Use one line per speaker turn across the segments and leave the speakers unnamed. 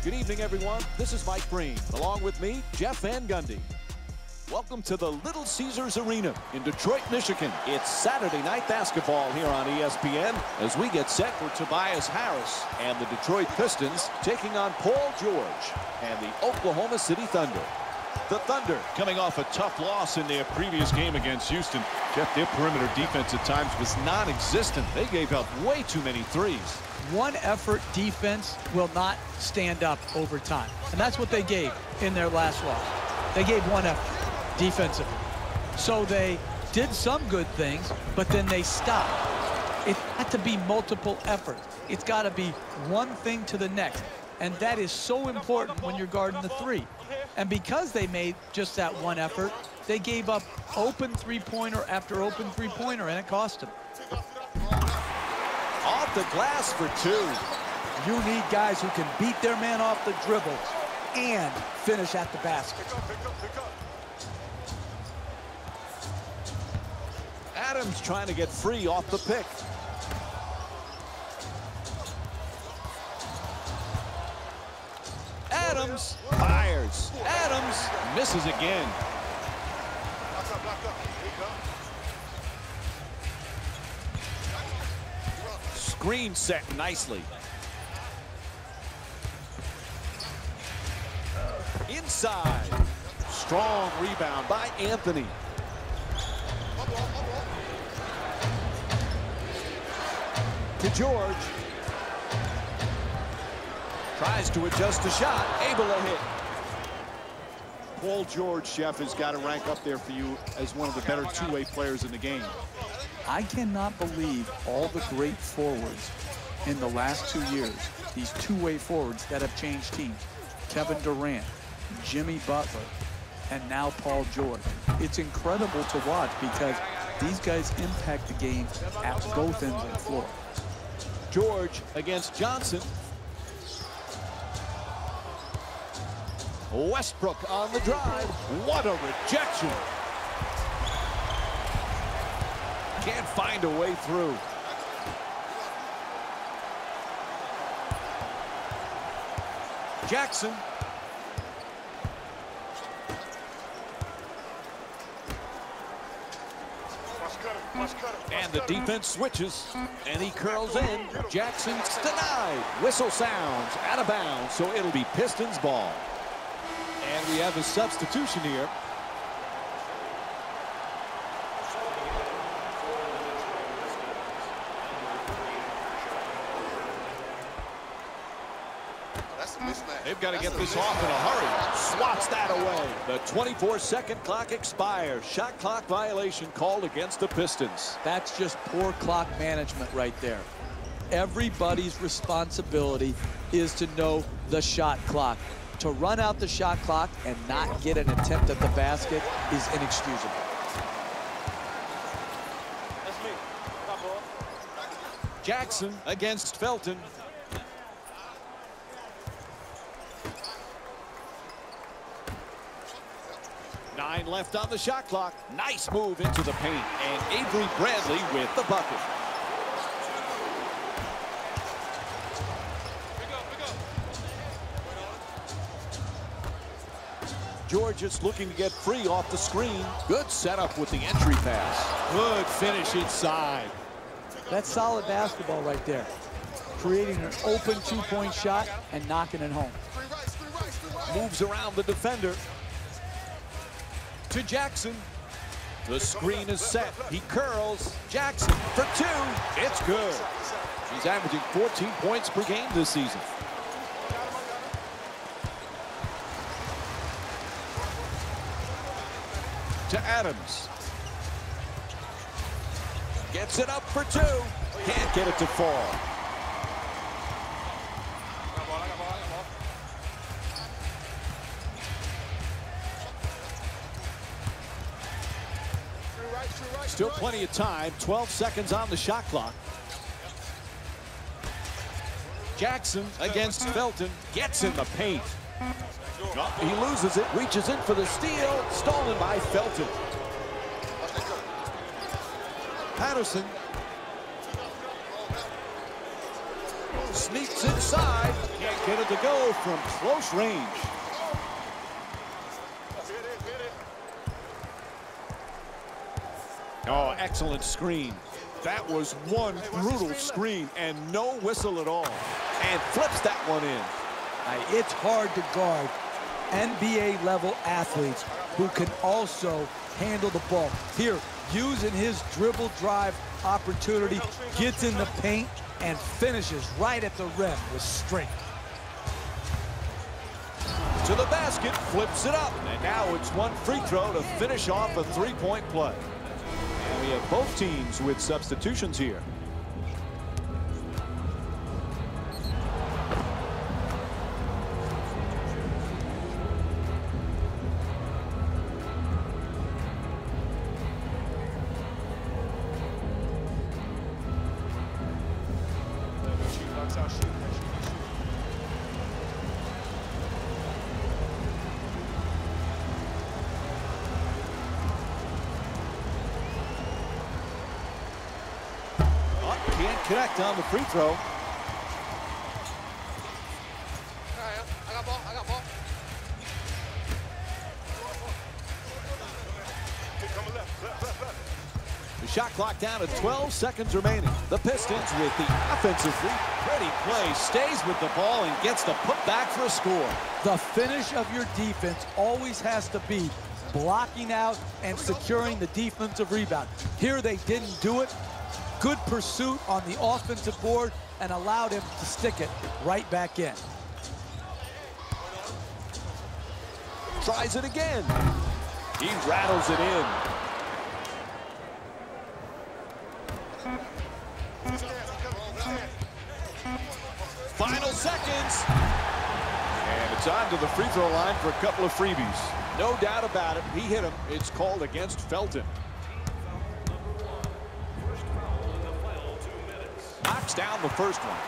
Good evening, everyone. This is Mike Breen. Along with me, Jeff Van Gundy. Welcome to the Little Caesars Arena in Detroit, Michigan. It's Saturday night basketball here on ESPN as we get set for Tobias Harris and the Detroit Pistons taking on Paul George and the Oklahoma City Thunder. The Thunder coming off a tough loss in their previous game against Houston. Jeff, their perimeter defense at times was non-existent. They gave up way too many threes.
One-effort defense will not stand up over time. And that's what they gave in their last loss. They gave one effort defensively. So they did some good things, but then they stopped. It's got to be multiple efforts. It's got to be one thing to the next. And that is so important when you're guarding the three. And because they made just that one effort, they gave up open three-pointer after open three-pointer, and it cost them.
Off the glass for two.
You need guys who can beat their man off the dribble and finish at the basket.
Adams trying to get free off the pick. Adams fires. Adams misses again. Screen set nicely. Inside. Strong rebound by Anthony. To George. Tries to adjust the shot. Able to hit.
Paul George, Jeff, has got to rank up there for you as one of the better two-way players in the game.
I cannot believe all the great forwards in the last 2 years, these two-way forwards that have changed teams. Kevin Durant, Jimmy Butler, and now Paul George. It's incredible to watch because these guys impact the game at both ends of the floor.
George against Johnson. Westbrook on the drive. What a rejection. Can't find a way through. Jackson. And the defense switches, and he curls in. Jackson's denied. Whistle sounds out of bounds, so it'll be Pistons ball. And we have a substitution here. They've got to get this off in a hurry. Swats that away. The 24-second clock expires. Shot clock violation called against the Pistons.
That's just poor clock management right there. Everybody's responsibility is to know the shot clock. To run out the shot clock and not get an attempt at the basket is inexcusable.
Jackson against Felton. Nine left on the shot clock. Nice move into the paint. And Avery Bradley with the bucket. George is looking to get free off the screen. Good setup with the entry pass. Good finish inside.
That's solid basketball right there. Creating an open two-point shot and knocking it home.
Moves around the defender. To Jackson. The screen is set. He curls. Jackson for two. It's good. He's averaging 14 points per game this season. To Adams. Gets it up for two. Can't get it to fall. Still plenty of time. 12 seconds on the shot clock. Jackson against Felton. Gets in the paint. He loses it. Reaches in for the steal. Stolen by Felton. Patterson Sneaks inside. Can't get it to go from close range. Oh, excellent screen. That was one brutal screen and no whistle at all. And flips that one in.
It's hard to guard NBA-level athletes who can also handle the ball. Here, using his dribble drive opportunity, gets in the paint and finishes right at the rim with strength.
To the basket, flips it up. And now it's one free throw to finish off a three-point play. And we have both teams with substitutions here. Can't connect on the free throw.
I got ball.
The shot clock down to 12 seconds remaining. The Pistons with the offensively ready play stays with the ball and gets the putback for a score.
The finish of your defense always has to be blocking out and securing the defensive rebound. Here they didn't do it. Good pursuit on the offensive board and allowed him to stick it right back in.
Tries it again. He rattles it in. Final seconds. And it's on to the free throw line for a couple of freebies. No doubt about it. He hit him. It's called against Felton. Knocks down the first one.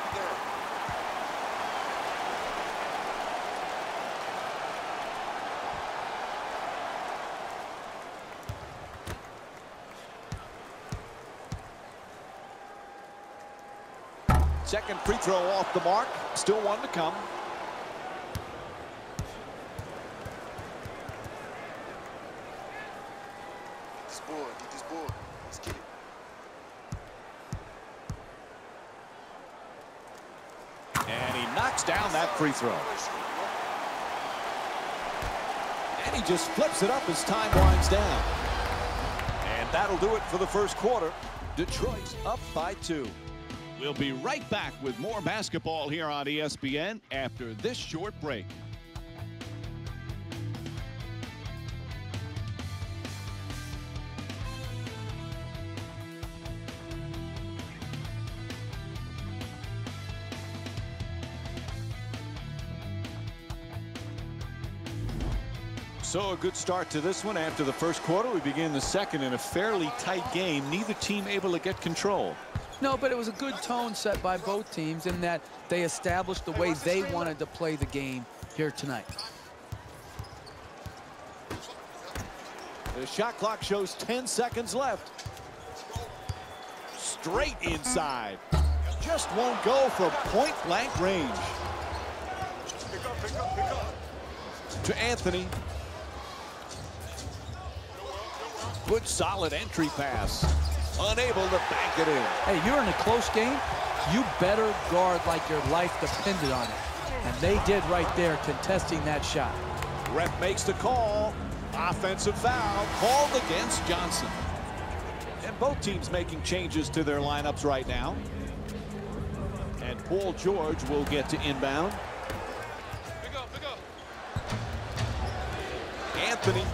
Second free throw off the mark. Still one to come.
Get this board. Let's get it.
And he knocks down that free throw. And he just flips it up as time winds down. And that'll do it for the first quarter. Detroit up by 2. We'll be right back with more basketball here on ESPN after this short break. So a good start to this one after the first quarter. We begin the second in a fairly tight game. Neither team able to get control.
No, but it was a good tone set by both teams in that they established the way they wanted to play the game here tonight.
The shot clock shows 10 seconds left. Straight inside. Just won't go from point-blank range. To Anthony. Good solid entry pass. Unable to bank it in.
Hey, you're in a close game. You better guard like your life depended on it. And they did right there, contesting that shot.
Ref makes the call. Offensive foul called against Johnson. And both teams making changes to their lineups right now. And Paul George will get to inbound.
Pick up.
Anthony.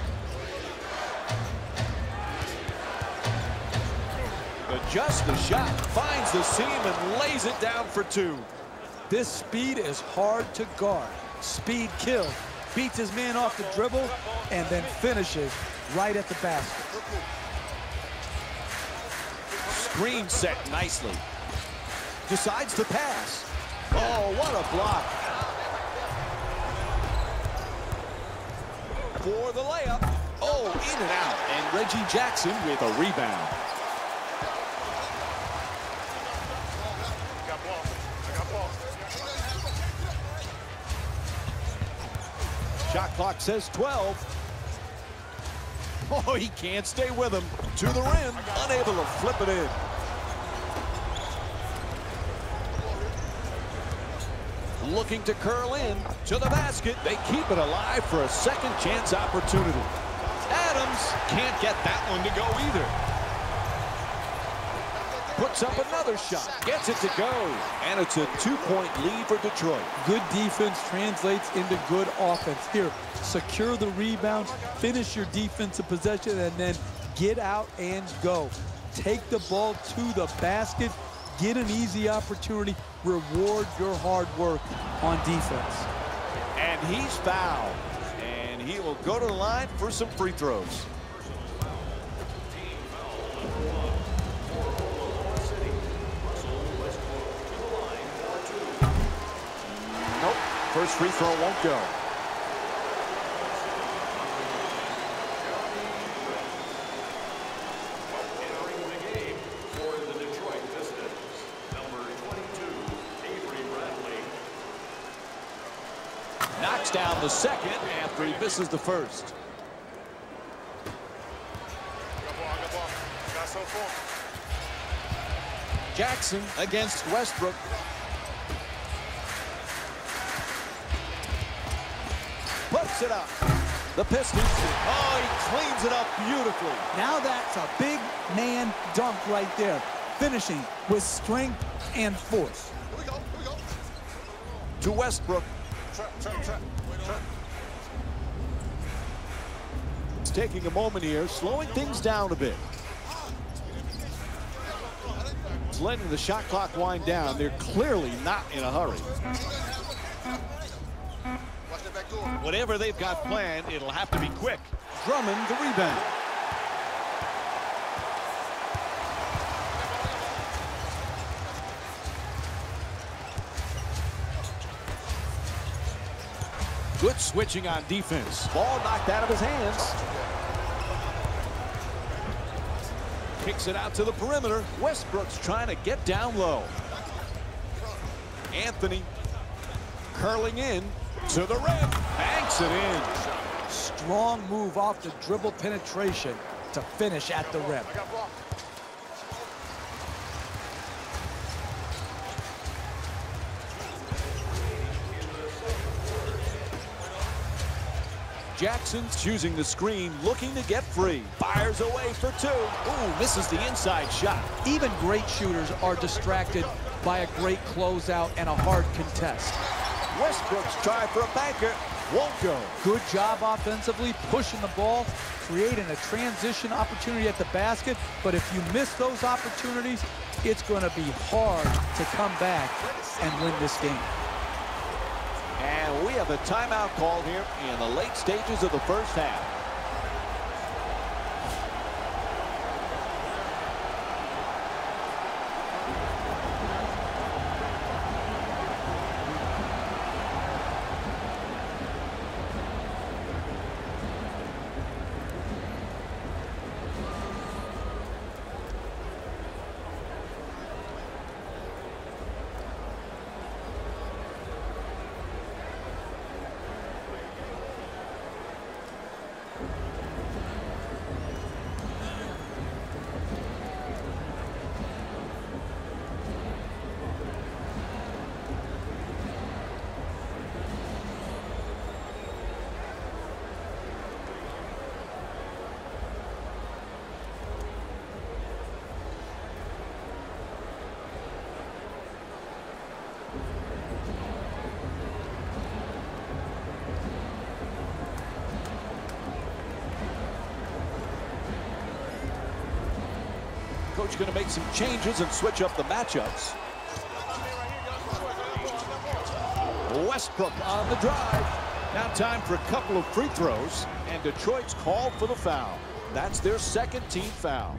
Adjusts the shot, finds the seam and lays it down for 2.
This speed is hard to guard. Speed kills. Beats his man off the dribble and then finishes right at the basket.
Screen set nicely. Decides to pass. Oh, what a block. For the layup. Oh, in and out. And Reggie Jackson with a rebound. clock says 12. Oh, he can't stay with him. To the rim, unable to flip it in. Looking to curl in to the basket. They keep it alive for a second chance opportunity. Adams can't get that one to go either. Puts up another shot. Gets it to go. And it's a 2-point lead for Detroit.
Good defense translates into good offense. Here, secure the rebound, finish your defensive possession, and then get out and go. Take the ball to the basket, get an easy opportunity, reward your hard work on defense.
And he's fouled. And he will go to the line for some free throws. Nope. First free throw won't go. Knocks down the second after he misses the first. Jackson against Westbrook. Puts it up. The Pistons. Oh, he cleans it up beautifully.
Now that's a big man dunk right there. Finishing with strength and force.
Here we go. Here we go.
To Westbrook.
Trap.
He's taking a moment here, slowing things down a bit. He's letting the shot clock wind down. They're clearly not in a hurry.
Watch that back door.
Whatever they've got planned, it'll have to be quick. Drummond the rebound. Good switching on defense. Ball knocked out of his hands. Kicks it out to the perimeter. Westbrook's trying to get down low. Anthony curling in to the rim. Banks it in.
Strong move off the dribble penetration to finish at the rim.
I got ball.
Jackson's using the screen, looking to get free. Fires away for two. Ooh, misses the inside shot.
Even great shooters are distracted by a great closeout and a hard contest.
Westbrook's try for a banker. Won't go.
Good job offensively, pushing the ball, creating a transition opportunity at the basket. But if you miss those opportunities, it's going to be hard to come back and win this game.
And we have a timeout called here in the late stages of the first half. Coach going to make some changes and switch up the matchups. Westbrook on the drive. Now time for a couple of free throws, and Detroit's called for the foul. That's their second team foul.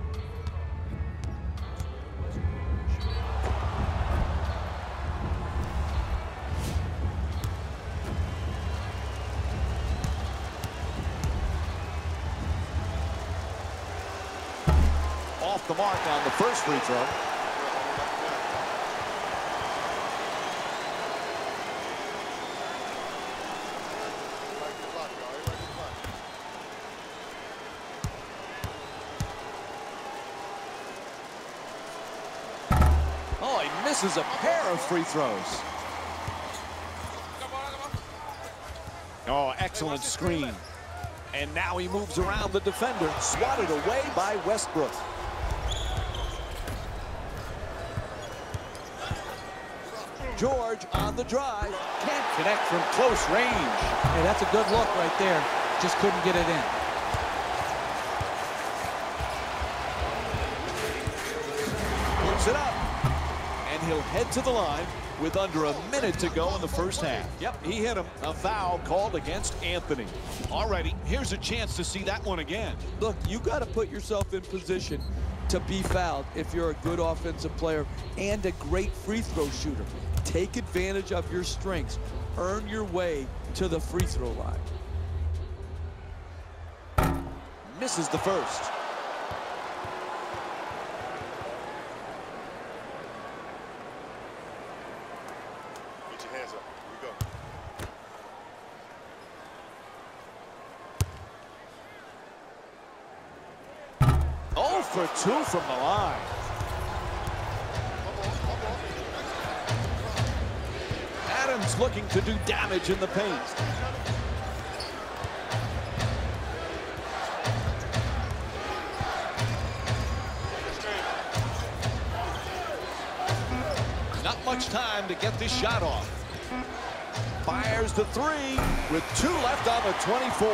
Off the mark on the first free throw. misses a pair of free throws. Oh, excellent screen. And now he moves around the defender, swatted away by Westbrook. George on the drive, can't connect from close range.
Hey, that's a good look right there. Just couldn't get it in.
Puts it up, and he'll head to the line with under a minute to go in the first half. Yep, he hit him. A foul called against Anthony. Alrighty, here's a chance to see that one again.
Look, you got to put yourself in position to be fouled if you're a good offensive player and a great free throw shooter. Take advantage of your strengths. Earn your way to the free throw line.
Misses the first.
Get your hands up. Here we go.
0 for 2 from the line. Adams looking to do damage in the paint. Not much time to get this shot off. Fires the 3 with 2 left on the 24.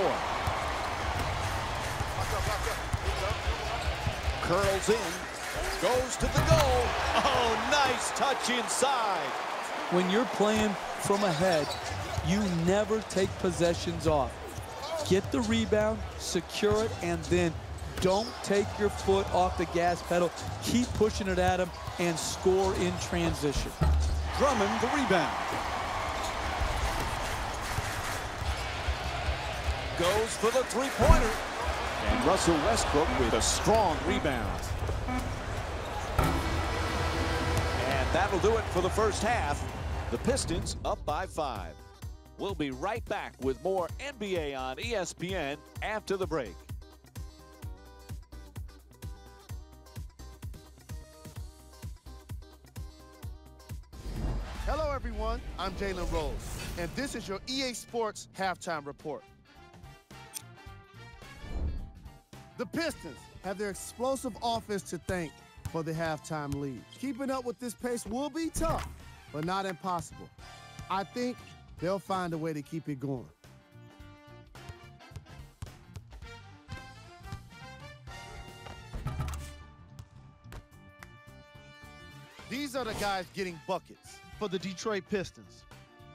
Curls in, goes to the goal. Oh, nice touch inside.
When you're playing from ahead, you never take possessions off. Get the rebound, secure it, and then don't take your foot off the gas pedal. Keep pushing it at him and score in transition.
Drummond the rebound. Goes for the three-pointer. And Russell Westbrook with a strong rebound. And that'll do it for the first half. The Pistons up by 5. We'll be right back with more NBA on ESPN after the break.
Hello, everyone. I'm Jalen Rose, and this is your EA Sports Halftime Report. The Pistons have their explosive offense to thank for the halftime lead. Keeping up with this pace will be tough, but not impossible. I think they'll find a way to keep it going. These are the guys getting buckets for the Detroit Pistons.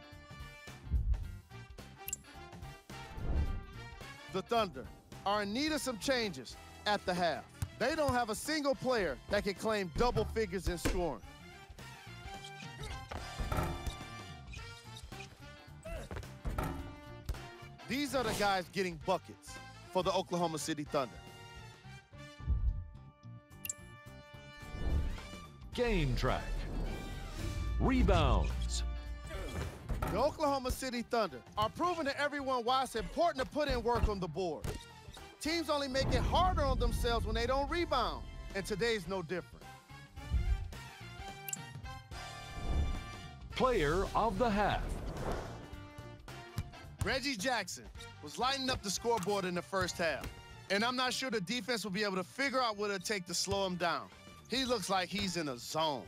The Thunder are in need of some changes at the half. They don't have a single player that can claim double figures in scoring. These are the guys getting buckets for the Oklahoma City Thunder.
Game track. Rebounds.
The Oklahoma City Thunder are proving to everyone why it's important to put in work on the board. Teams only make it harder on themselves when they don't rebound, and today's no different.
Player of the half.
Reggie Jackson was lighting up the scoreboard in the first half, and I'm not sure the defense will be able to figure out what it'll take to slow him down. He looks like he's in a zone.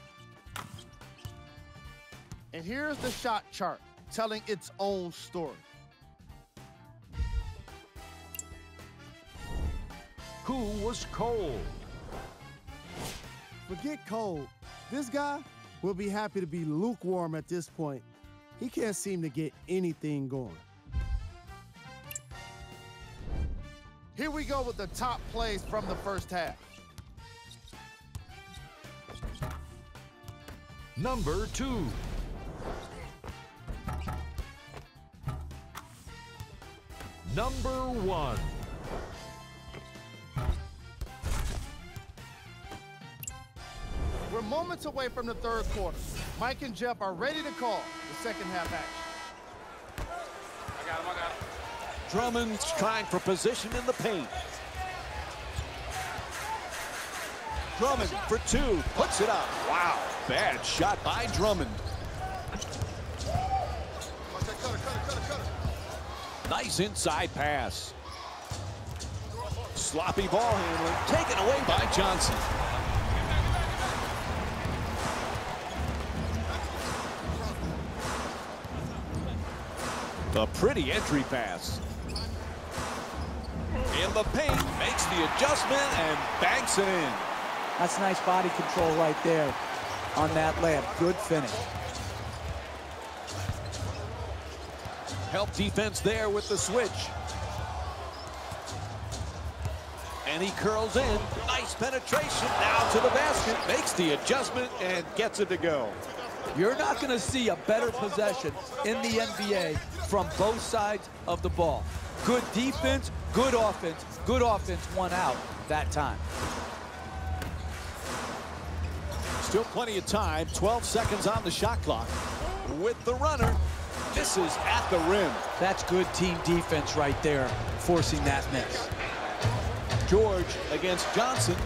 And here's the shot chart telling its own story.
Who was cold?
Forget cold. This guy will be happy to be lukewarm at this point. He can't seem to get anything going. Here we go with the top plays from the first half.
Number 2. Number 1.
We're moments away from the third quarter. Mike and Jeff are ready to call the second half action.
I got him.
Drummond's trying for position in the paint. Drummond for two. Puts it up. Wow. Bad shot by Drummond. Nice inside pass. Sloppy ball handling. Taken away by Johnson. A pretty entry pass. In the paint, makes the adjustment and banks it in.
That's nice body control right there on that layup. Good finish.
Help defense there with the switch. And he curls in. Nice penetration. Now to the basket. Makes the adjustment and gets it to go.
You're not going to see a better possession in the NBA from both sides of the ball. Good defense, good offense. Good offense won out that time.
Still plenty of time. 12 seconds on the shot clock. With the runner. Misses at the rim.
That's good team defense right there, forcing that miss.
George against Johnson.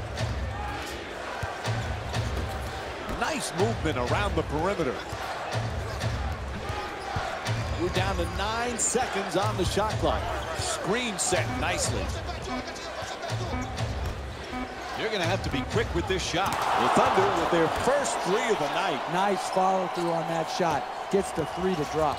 Nice movement around the perimeter. We're down to 9 seconds on the shot clock. Screen set nicely. You're going to have to be quick with this shot. The Thunder with their first three of the night.
Nice follow through on that shot. Gets the three to drop.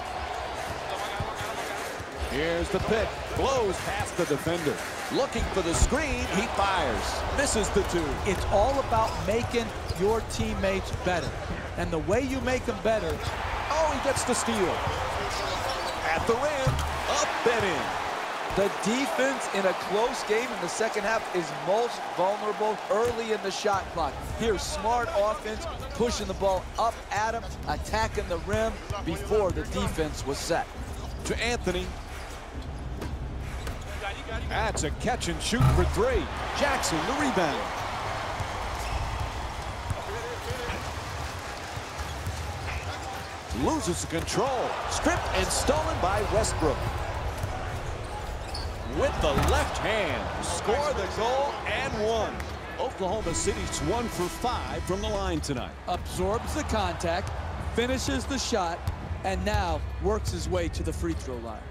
Here's the pick. Blows past the defender. Looking for the screen. He fires. Misses the two.
It's all about making your teammates better. And the way you make them better.
Oh, he gets the steal. At the rim. Up and in.
The defense in a close game in the second half is most vulnerable early in the shot clock. Here's smart offense, pushing the ball up at him, attacking the rim before the defense was set.
To Anthony. That's a catch and shoot for three. Jackson, the rebound. Loses control. Stripped and stolen by Westbrook. With the left hand, score the goal and one. Oklahoma City's 1 for 5 from the line tonight.
Absorbs the contact, finishes the shot, and now works his way to the free throw line.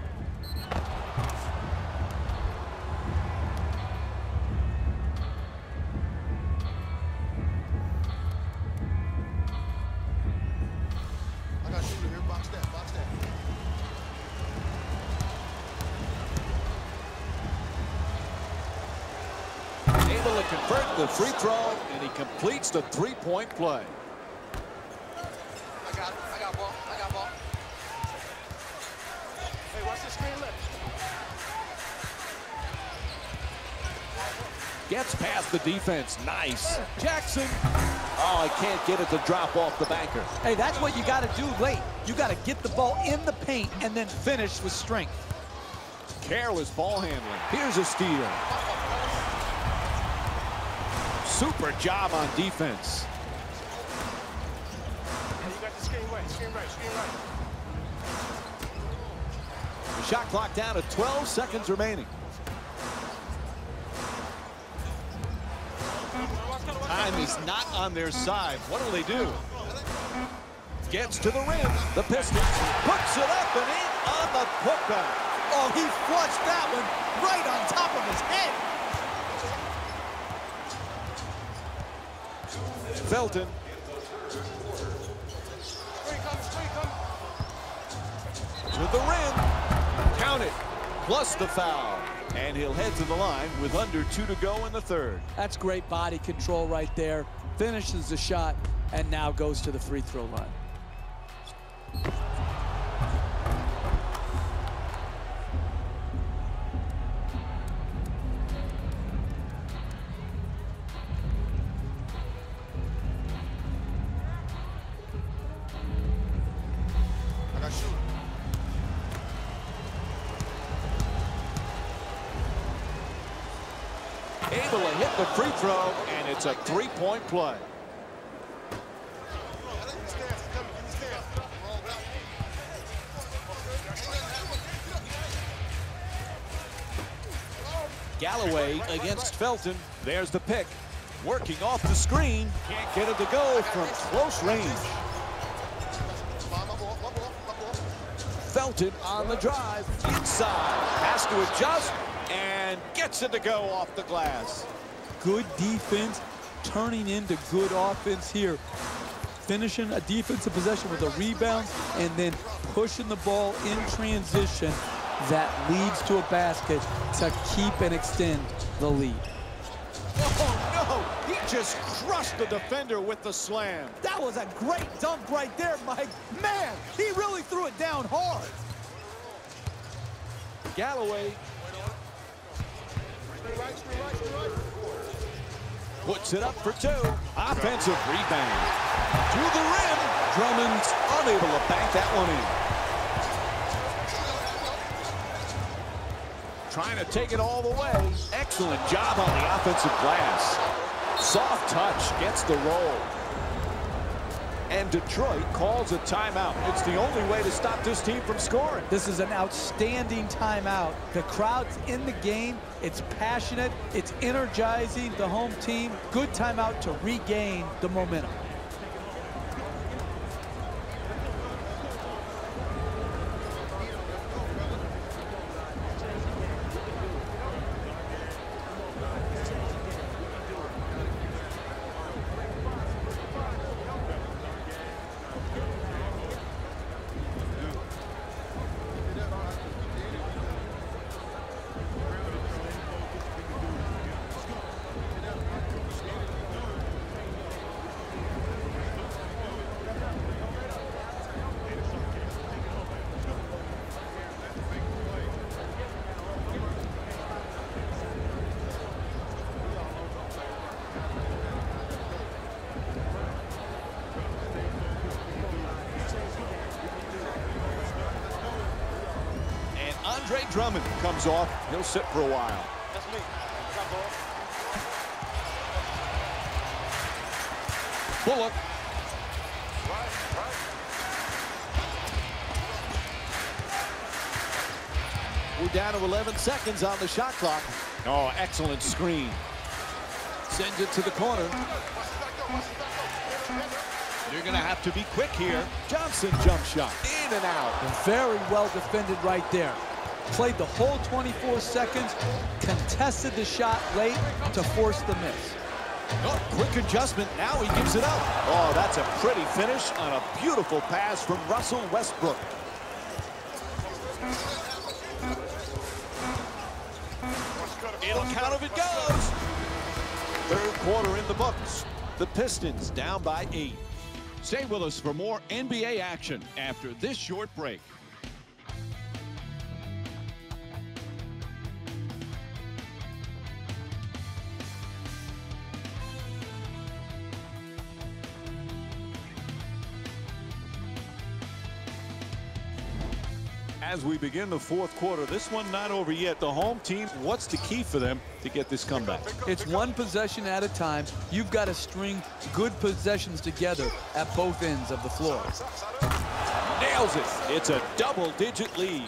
I got shooter here. Box that. Box that.
Able to convert the free throw, and he completes the three-point play.
I got ball. I got ball. Hey, watch the screen left.
Gets past the defense. Nice. Jackson. Oh, I can't get it to drop off the banker.
Hey, that's what you got to do late. You got to get the ball in the paint and then finish with strength.
Careless ball handling. Here's a steal. Super job on defense.
You got the screen right. Screen right. Screen right.
The shot clock down to 12 seconds remaining. Time is not on their side. What will they do? Gets to the rim. The Pistons puts it up and in on the putback.
Oh, he flushed that one right on top of his head.
Felton. To the rim. Count it. Plus the foul. And he'll head to the line with under 2 to go in the third.
That's great body control right there. Finishes the shot and now goes to the free throw line.
I got shooter.
Able to hit the free throw, and it's a three-point play. Galloway against Felton. There's the pick. Working off the screen. Can't get it to go from close range. Felton on the drive. Inside. Has to adjust and gets it to go off the glass.
Good defense turning into good offense here. Finishing a defensive possession with a rebound and then pushing the ball in transition that leads to a basket to keep and extend the lead.
Oh, no! He just crushed the defender with the slam.
That was a great dunk right there, Mike. Man, he really threw it down hard.
Galloway puts it up for two. Offensive rebound. To the rim. Drummond's unable to bank that one in. Trying to take it all the way. Excellent job on the offensive glass. Soft touch gets the roll. And Detroit calls a timeout. It's the only way to stop this team from scoring.
This is an outstanding timeout. The crowd's in the game. It's passionate. It's energizing the home team. Good timeout to regain the momentum.
Andre Drummond comes off. He'll sit for a while.
That's me.
Bullock. We're down to 11 seconds on the shot clock. Oh, excellent screen. Sends it to the corner. You're going to have to be quick here. Johnson jump shot. In and out.
Very well defended right there. Played the whole 24 seconds, contested the shot late to force the miss.
Oh, quick adjustment. Now he gives it up. Oh, that's a pretty finish on a beautiful pass from Russell Westbrook. It'll count if it goes. Third quarter in the books. The Pistons down by 8.
Stay with us for more NBA action after this short break. As we begin the fourth quarter, this one not over yet. The home team, what's the key for them to get this comeback?
It's one possession at a time. You've got to string good possessions together at both ends of the floor.
Nails it. It's a double-digit lead.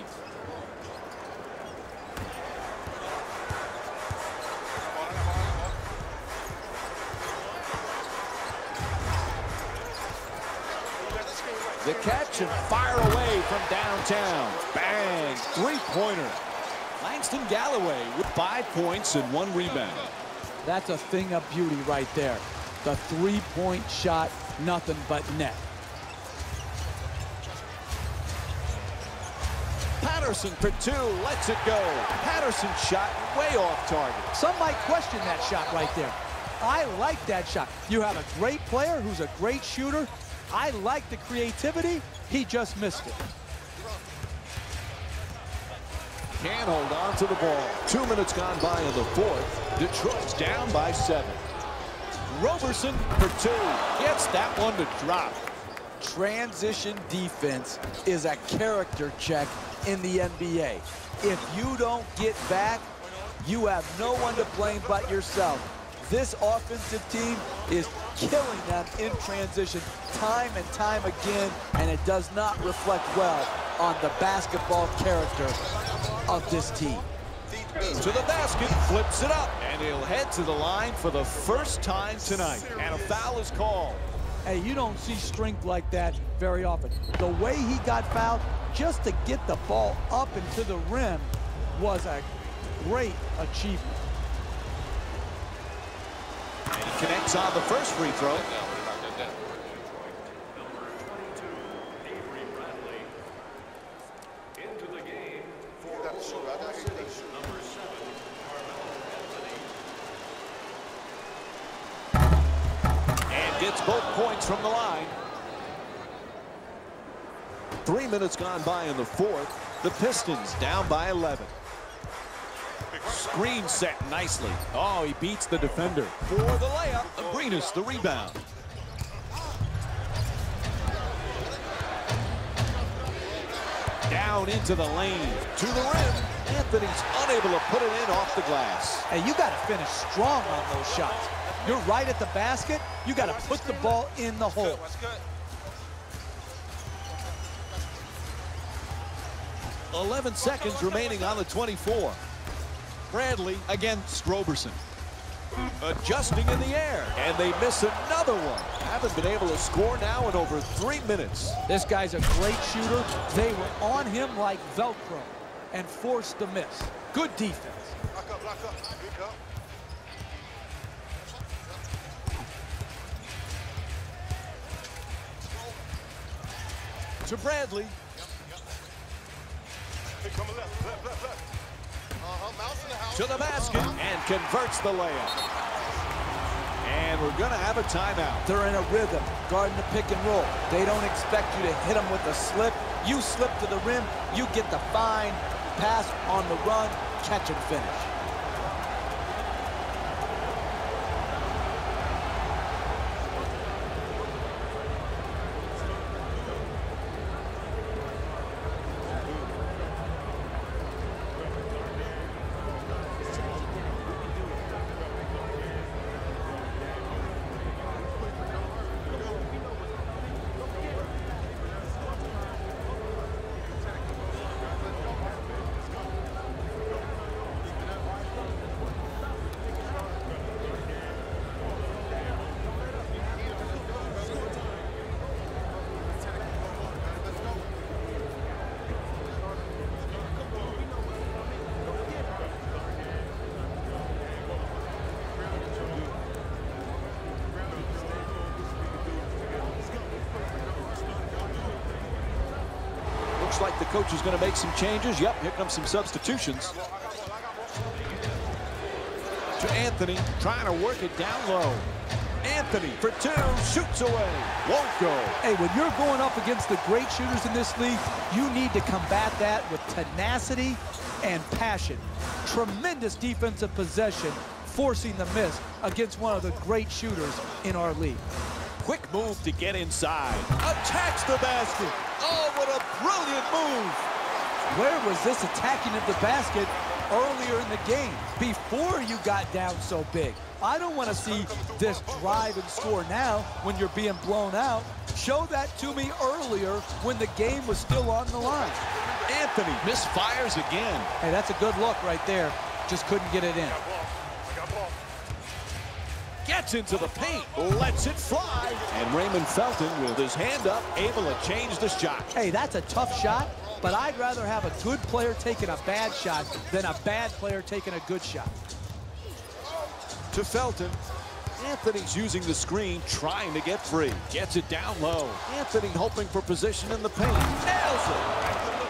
The catch and fire away from downtown. Bang, three-pointer. Langston Galloway with 5 points and 1 rebound.
That's a thing of beauty right there. The three-point shot, nothing but net.
Patterson for 2, lets it go. Patterson's shot way off target.
Some might question that shot right there. I like that shot. You have a great player who's a great shooter. I like the creativity. He just missed it.
Can't hold on to the ball. 2 minutes gone by in the fourth. Detroit's down by 7. Roberson for 2. Gets that one to drop.
Transition defense is a character check in the NBA. If you don't get back, you have no one to blame but yourself. This offensive team is killing them in transition time and time again, and it does not reflect well on the basketball character of this team.
To the basket, flips it up, and he'll head to the line for the first time tonight. And a foul is called.
Hey, you don't see strength like that very often. The way he got fouled just to get the ball up and to the rim was a great achievement.
And he connects on the first free throw. Gets both points from the line. 3 minutes gone by in the fourth. The Pistons down by 11. Screen set nicely. Oh, he beats the defender for the layup. Abrines the rebound. Down into the lane. To the rim. Anthony's unable to put it in off the glass.
Hey, you got to finish strong on those shots. You're right at the basket. You got to put the ball in the hole.
11 seconds remaining on the 24. Bradley against Roberson. Adjusting in the air, and they miss another one. Haven't been able to score now in over 3 minutes.
This guy's a great shooter. They were on him like Velcro and forced the miss. Good defense.
Lock up, lock up. Pick up.
To Bradley.
Hey, coming left, left, left, left. Mouse in the house.
To the basket and converts the layup. And we're going to have a timeout.
They're in a rhythm, guarding the pick and roll. They don't expect you to hit them with a slip. You slip to the rim, you get the fine pass on the run, catch and finish.
Looks like the coach is going to make some changes. Yep, here comes some substitutions. To Anthony, trying to work it down low. Anthony for two, shoots away, won't go.
Hey, when you're going up against the great shooters in this league, you need to combat that with tenacity and passion. Tremendous defensive possession, forcing the miss against one of the great shooters in our league.
Quick move to get inside. Attacks the basket. Oh, what a brilliant move.
Where was this attacking of the basket earlier in the game before you got down so big? I don't want to see this drive and score now when you're being blown out. Show that to me earlier when the game was still on the line.
Anthony misfires again.
Hey, that's a good look right there. Just couldn't get it in.
Gets into the paint, lets it fly. And Raymond Felton with his hand up, able to change the shot.
Hey, that's a tough shot, but I'd rather have a good player taking a bad shot than a bad player taking a good shot.
To Felton. Anthony's using the screen, trying to get free. Gets it down low. Anthony hoping for position in the paint. Nails it.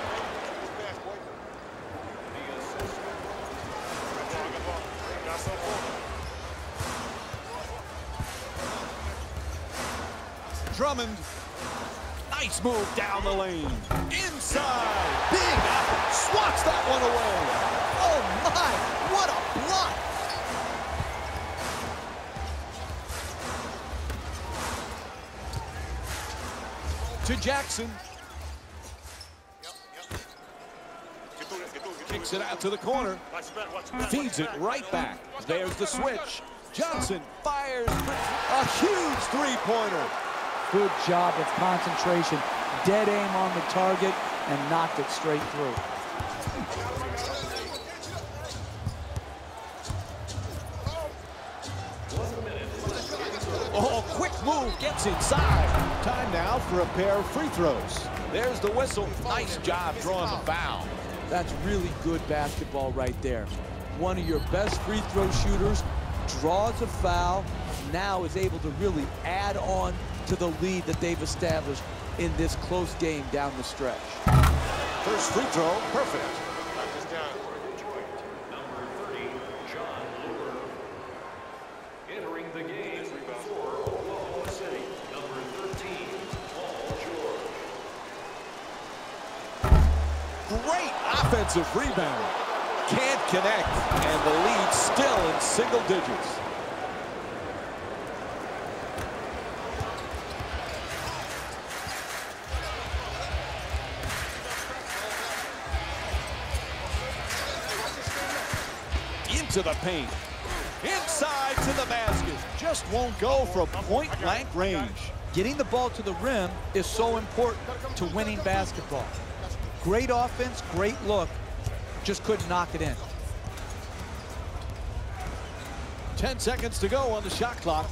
Drummond. Nice move down the lane. Inside. Big apple. Swats that one away.
Oh, my. What a block.
To Jackson. Kicks it out to the corner. Feeds it right back. There's the switch. Johnson fires a huge three-pointer.
Good job of concentration. Dead aim on the target and knocked it straight through.
move, gets inside. Time now for a pair of free throws. There's the whistle. Nice job drawing the foul.
That's really good basketball right there. One of your best free throw shooters draws a foul, now is able to really add on to the lead that they've established in this close game down the stretch.
First free throw, perfect.
Number 30, John Luber. Entering the game for Oklahoma City, number 13, Paul George.
Great offensive rebound. Can't connect, and the lead still in single digits. Into the paint. Inside to the basket. Just won't go from point-blank range.
Getting the ball to the rim is so important to winning basketball. Great offense, great look, just couldn't knock it in.
10 seconds to go on the shot clock.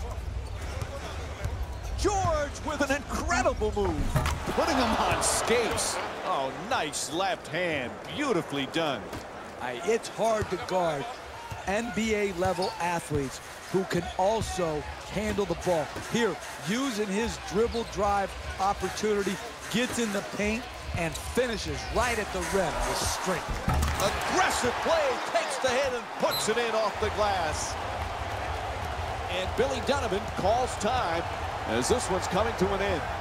George with an incredible move, putting him on skates. Oh, nice left hand, beautifully done.
It's hard to guard NBA-level athletes who can also handle the ball. Here, using his dribble drive opportunity, gets in the paint and finishes right at the rim with strength.
Aggressive play, takes the hit and puts it in off the glass. And Billy Donovan calls time as this one's coming to an end.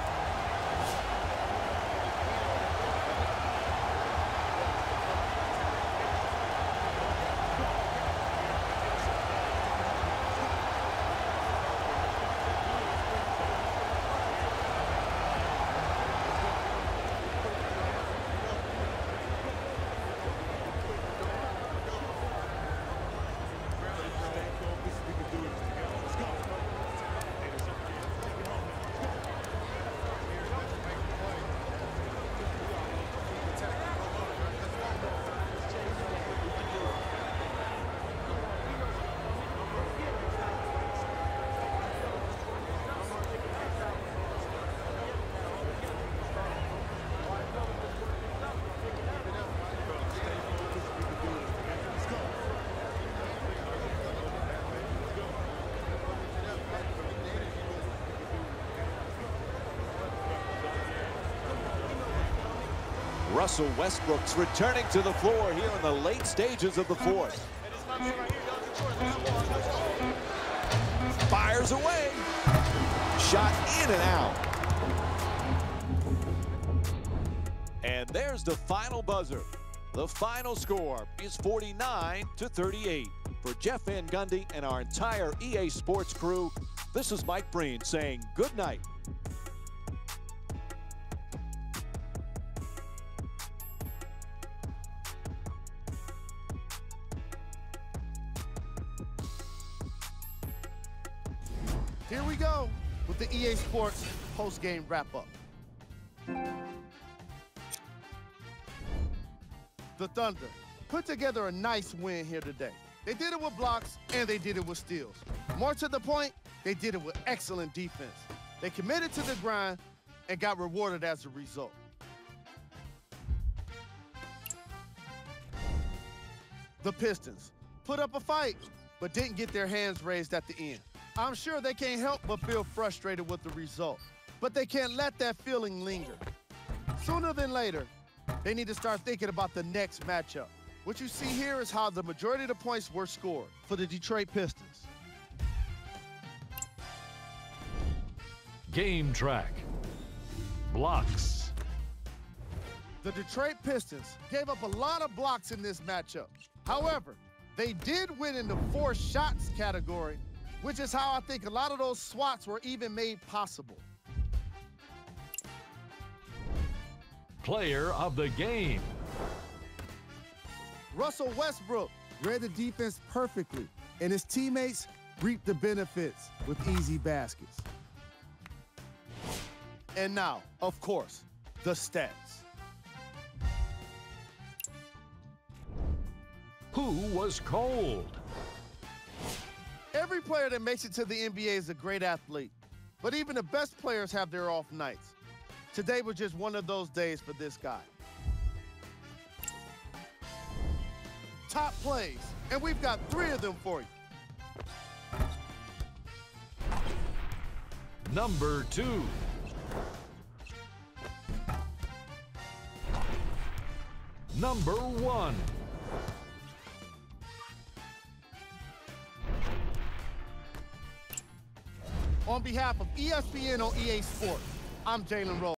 Russell Westbrook's returning to the floor here in the late stages of the fourth. Fires away. Shot in and out. And there's the final buzzer. The final score is 49-38. For Jeff Van Gundy and our entire EA Sports crew, this is Mike Breen saying good night.
Here we go with the EA Sports post-game wrap-up. The Thunder put together a nice win here today. They did it with blocks, and they did it with steals. More to the point, they did it with excellent defense. They committed to the grind and got rewarded as a result. The Pistons put up a fight, but didn't get their hands raised at the end. I'm sure they can't help but feel frustrated with the result, but they can't let that feeling linger. Sooner than later, they need to start thinking about the next matchup. What you see here is how the majority of the points were scored for the Detroit Pistons.
Game track. Blocks.
The Detroit Pistons gave up a lot of blocks in this matchup. However, they did win in the forced shots category, which is how I think a lot of those swats were even made possible.
Player of the game.
Russell Westbrook read the defense perfectly, and his teammates reaped the benefits with easy baskets. And now, of course, the stats.
Who was cold?
Every player that makes it to the NBA is a great athlete, But even the best players have their off nights. Today was just one of those days for this guy. Top plays, and we've got 3 of them for you.
Number 2. Number 1.
On behalf of ESPN on EA Sports, I'm Jalen Rose.